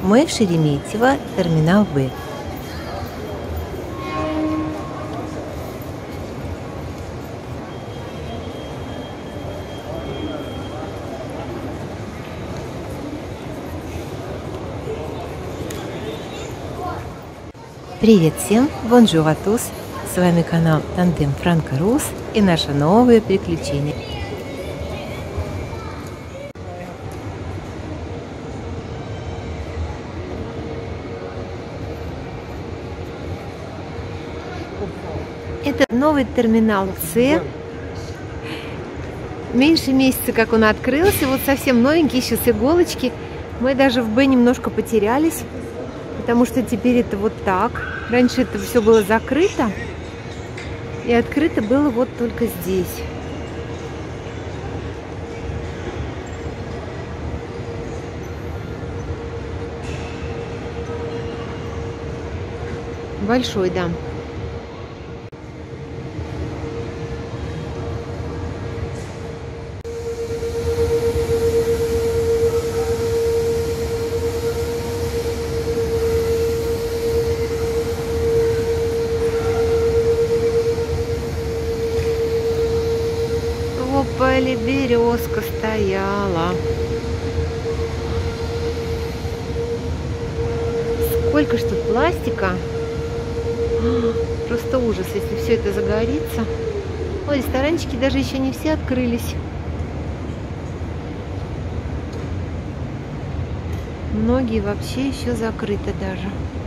Мы в Шереметьево, терминал Б. Привет всем! Бонжур à tous! С вами канал Тандем Франко-Рус и наше новое приключение. Это новый терминал С. Меньше месяца, как он открылся, вот совсем новенький, еще с иголочки. Мы даже в Б немножко потерялись, потому что теперь это вот так. Раньше это все было закрыто, и открыто было вот только здесь. Большой, да. В поле березка стояла. Сколько ж тут пластика. Просто ужас, если все это загорится. Ой, ресторанчики даже еще не все открылись. Многие вообще еще закрыты даже.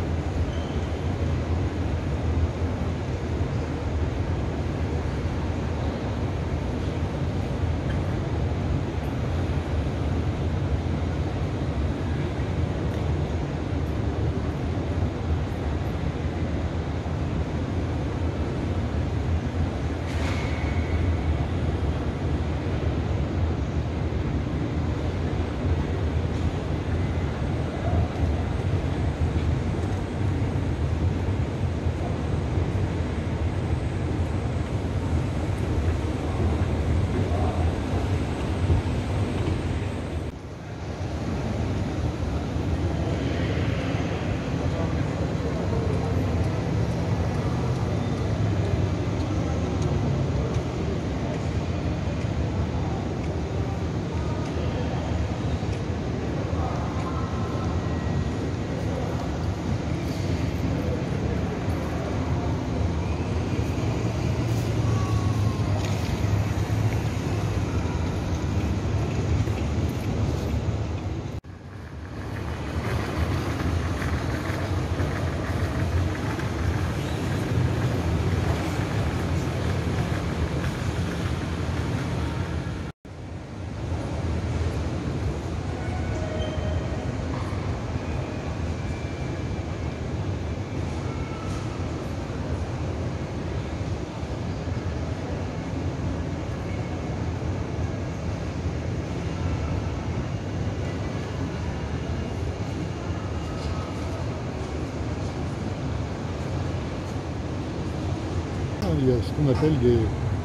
Il y a ce qu'on appelle des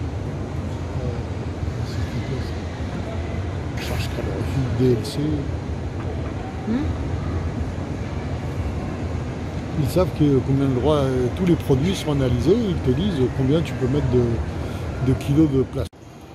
charges calorifiques, DLC. Ils savent combien de droits, tous les produits sont analysés, ils te disent combien tu peux mettre de kilos de plastique.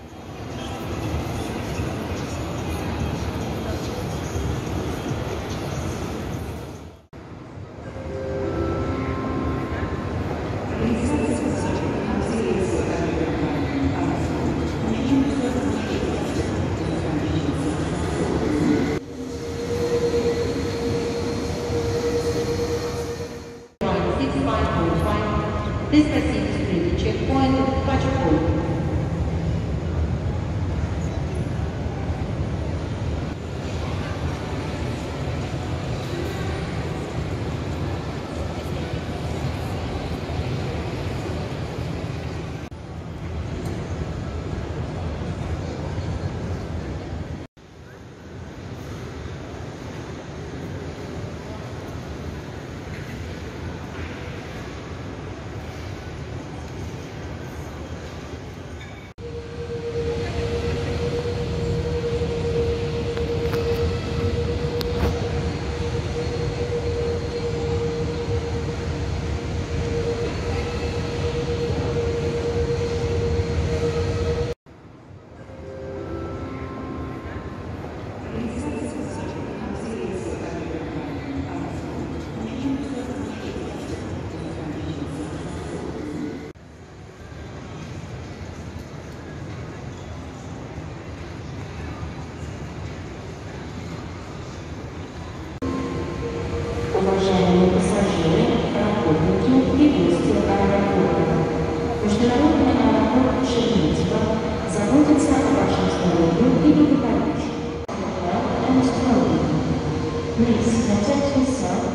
This proceeds to the checkpoint of Kachapur. Уважаемые пассажиры, работники и гости аэропорта. Международный аэропорт Шереметьево заботится о вашем здоровье и благополучии. Please protect yourself